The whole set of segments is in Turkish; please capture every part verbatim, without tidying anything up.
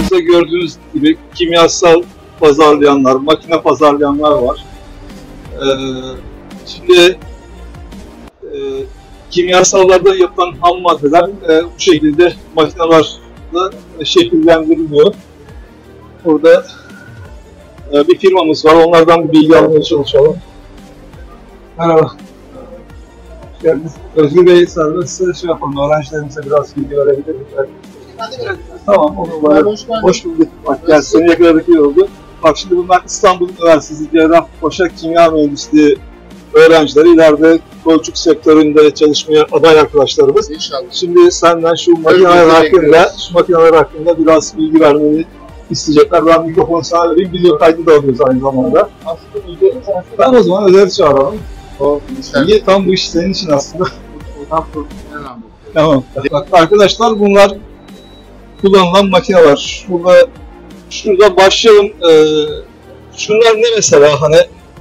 Burada gördüğünüz gibi kimyasal pazarlayanlar, makine pazarlayanlar var. Ee, şimdi e, kimyasallarda yapılan ham maddeler e, bu şekilde makinelerle şekillendiriliyor. Burada e, bir firmamız var, onlardan bir bilgi almaya çalışalım. Merhaba. Yani Özgür Bey, size şey yapalım, öğrencilerimize biraz bilgi verebilir miyim? Evet, tamam, onu var. Hoş, Hoş bulduk. Bak, gel, seni yakaladık, iyi oldu. Bak şimdi bunlar İstanbul Üniversitesi Cerrahpaşa Kimya Mühendisliği öğrencileri, ileride kolçuk sektöründe çalışmaya aday arkadaşlarımız. İnşallah. Şimdi senden şu makineler hakkında, şu makineler hakkında biraz bilgi vermeni isteyecekler. Ben mikrofonu sana vereyim, video kaydı da alıyoruz aynı zamanda. Ben o zaman Özer'i çağıralım. O bilgi tam bu iş senin için aslında. Tamam. Bak arkadaşlar, bunlar kullanılan makineler. Burada, şurada başlayalım. Ee, şunlar ne mesela, hani?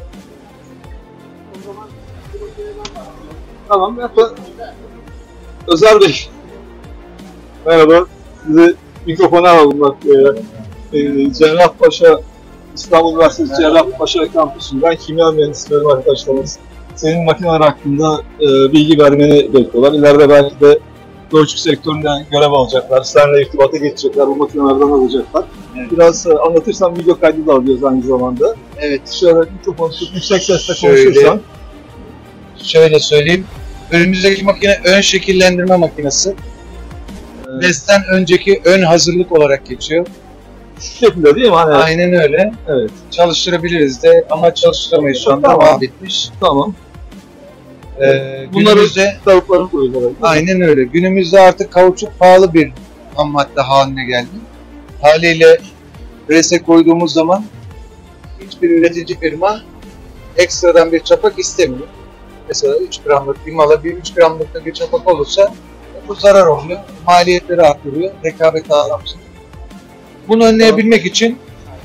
Tamam, yapalım. Özer Bey. Merhaba. Sizi mikrofona alalım bak. Ee, Cerrahpaşa, İstanbul Üniversitesi Cerrahpaşa kampüsünden kimya mühendisleri arkadaşlarımız. Senin makineler hakkında e, bilgi vermeni bekliyorlar. İleride belki de kolçuk sektöründen görev alacaklar. Seninle irtibata geçecekler, bu makinelerden alacaklar. Evet. Biraz e, anlatırsan video kaydı da alıyoruz aynı zamanda. Evet. Şöyle mikrofonu tutup yüksek sesle konuşursan. Şöyle söyleyeyim. Önümüzdeki makine ön şekillendirme makinesi. Evet. Presten önceki ön hazırlık olarak geçiyor. Şu şekilde değil mi? Hani... Aynen öyle. Evet. Çalıştırabiliriz de ama çalıştıramayız şu anda. Tamam. Bitmiş. Tamam. Ee, günümüzde tavukların koyuyorlar. Aynen öyle. Günümüzde artık kauçuk pahalı bir ham madde haline geldi. Haliyle prese koyduğumuz zaman hiçbir üretici firma ekstradan bir çapak istemiyor. Mesela üç gramlık bir mala bir üç gramlık bir çapak olursa bu zarar oluyor. Maliyetleri artırıyor. Rekabet sağlamıştır. Bunu önleyebilmek için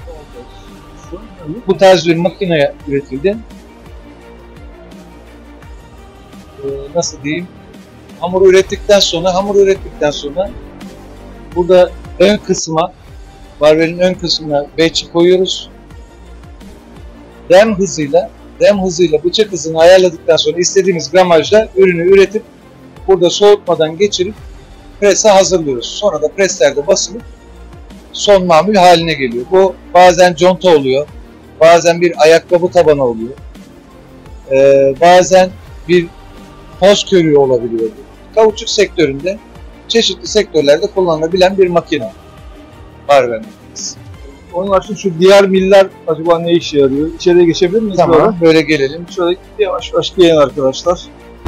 bu tarz bir makine üretildi. Ee, nasıl diyeyim? Hamur ürettikten sonra, hamur ürettikten sonra burada ön kısma, barvelin ön kısmına beçi koyuyoruz. Rem hızıyla, rem hızıyla bıçak hızını ayarladıktan sonra istediğimiz gramajda ürünü üretip burada soğutmadan geçirip prese hazırlıyoruz. Sonra da preslerde basılıp son mamul haline geliyor. Bu bazen conta oluyor, bazen bir ayakkabı tabanı oluyor, ee, bazen bir toz körüğü olabiliyor. Kauçuk sektöründe, çeşitli sektörlerde kullanılabilen bir makine. Barvel makinesi. Onun için şu diğer miller acaba ne işe yarıyor? İçeriye geçebilir miyiz? Tamam, böyle, böyle gelelim. Şöyle yavaş yavaş gelin arkadaşlar.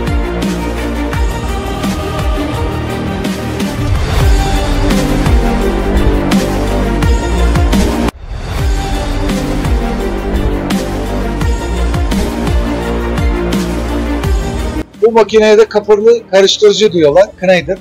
Bu makineye de kapırlı karıştırıcı diyorlar, knider.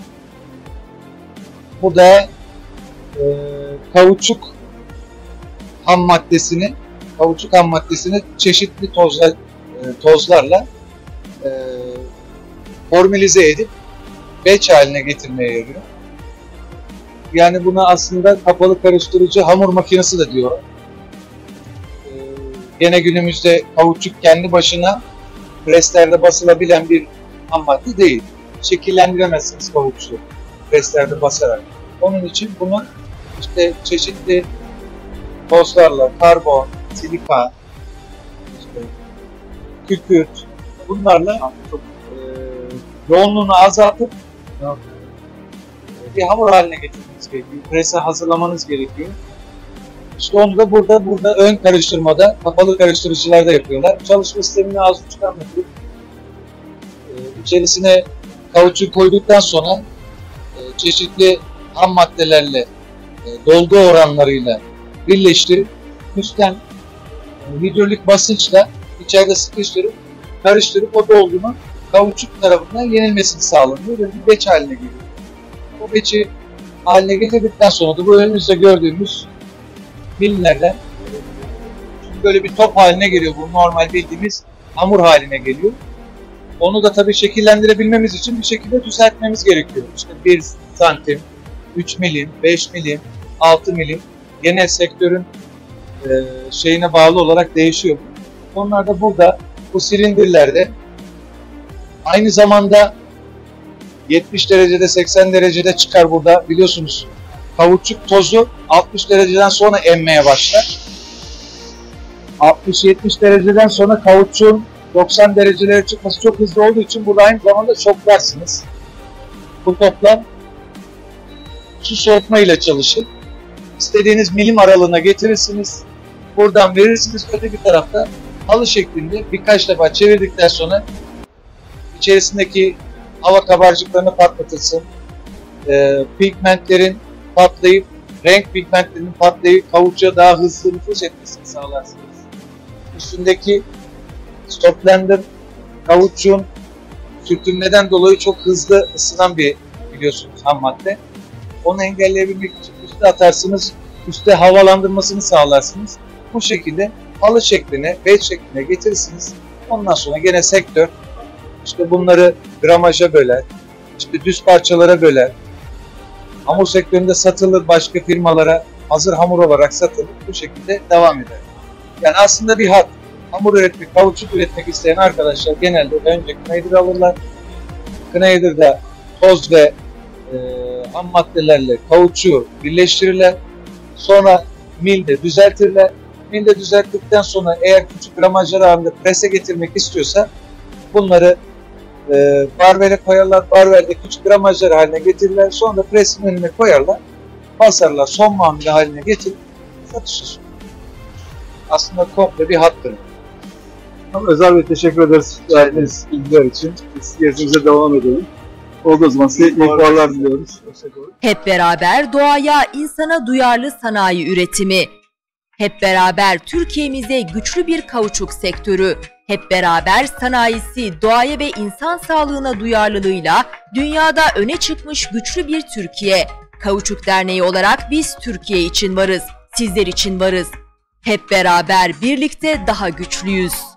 Bu da e, kauçuk ham maddesini, kauçuk ham maddesini çeşitli tozlar, e, tozlarla e, formülize edip batch haline getirmeye yarıyor. Yani buna aslında kapalı karıştırıcı hamur makinesi de diyor. E, gene günümüzde kauçuk kendi başına preslerde basılabilen bir ham madde değil. Şekillendiremezsiniz kauçuğu preslerde basarak. Onun için bunu işte çeşitli tozlarla, karbon, silika, işte kükürt, bunlarla e, yoğunluğunu azaltıp bir hamur haline getirmeniz gerekiyor. Prese hazırlamanız gerekiyor. İşte onu da burada, burada ön karıştırmada, kapalı karıştırıcılarda yapıyorlar. Çalışma sistemini az buçuk anlatıp e, içerisine kauçuk koyduktan sonra e, çeşitli ham maddelerle, e, dolgu oranlarıyla birleştirip üstten e, hidrolik basınçla içeride sıkıştırıp karıştırıp o dolgunun kauçuk tarafından yenilmesini sağlanıyor ve bir beç haline geliyor. O beçi haline getirdikten sonra da bu önümüzde gördüğümüz millerden böyle bir top haline geliyor. Bu normal bildiğimiz hamur haline geliyor. Onu da tabii şekillendirebilmemiz için bir şekilde düzeltmemiz gerekiyor. İşte bir santim, üç milim, beş milim, altı milim. Gene sektörün e, şeyine bağlı olarak değişiyor. Onlar da burada bu silindirlerde aynı zamanda yetmiş derecede seksen derecede çıkar burada. Biliyorsunuz kauçuk tozu altmış dereceden sonra emmeye başlar. altmış yetmiş dereceden sonra kauçuğun doksan derecelere çıkması çok hızlı olduğu için burada aynı zamanda şoklarsınız. Bu toplam su soğutma ile çalışır. İstediğiniz milim aralığına getirirsiniz. Buradan verirsiniz. Öteki tarafta halı şeklinde birkaç defa çevirdikten sonra içerisindeki hava kabarcıklarını patlatırsın. E, pigmentlerin patlayıp, renk pigmentlerinin patlayıp kavuçuğa daha hızlı nüfuz etmesini sağlarsınız. Üstündeki stoplender kavuçuğun sürtünmeden dolayı çok hızlı ısınan bir biliyorsunuz ham madde. Onu engelleyebilmek için üste atarsınız, üste havalandırmasını sağlarsınız. Bu şekilde halı şekline, bez şekline getirirsiniz. Ondan sonra gene sektör işte bunları gramaja böler, işte düz parçalara böler. Hamur sektöründe satılır, başka firmalara hazır hamur olarak satılır. Bu şekilde devam eder. Yani aslında bir hat. Hamur üretmek, kauçuk üretmek isteyen arkadaşlar genelde önce kınaydır alırlar. Kınaydır'da toz ve e, ham maddelerle kauçuğu birleştirirler. Sonra milde düzeltirler. Milde düzelttikten sonra eğer küçük gramajlar halinde prese getirmek istiyorsa bunları e, barvere koyarlar. Barverde küçük gramajlar haline getirirler. Sonra da presin önüne koyarlar. Basarlar. Son mamule haline getirip satışa sunarlar. Aslında komple bir hattır. Özer Bey teşekkür ederiz verdiğiniz bilgiler için. Biz gezimize devam edelim. Oldu o zaman size iyi fuarlar diliyoruz. Hep beraber doğaya, insana duyarlı sanayi üretimi. Hep beraber Türkiye'mize güçlü bir kauçuk sektörü. Hep beraber sanayisi, doğaya ve insan sağlığına duyarlılığıyla dünyada öne çıkmış güçlü bir Türkiye. Kauçuk Derneği olarak biz Türkiye için varız, sizler için varız. Hep beraber birlikte daha güçlüyüz.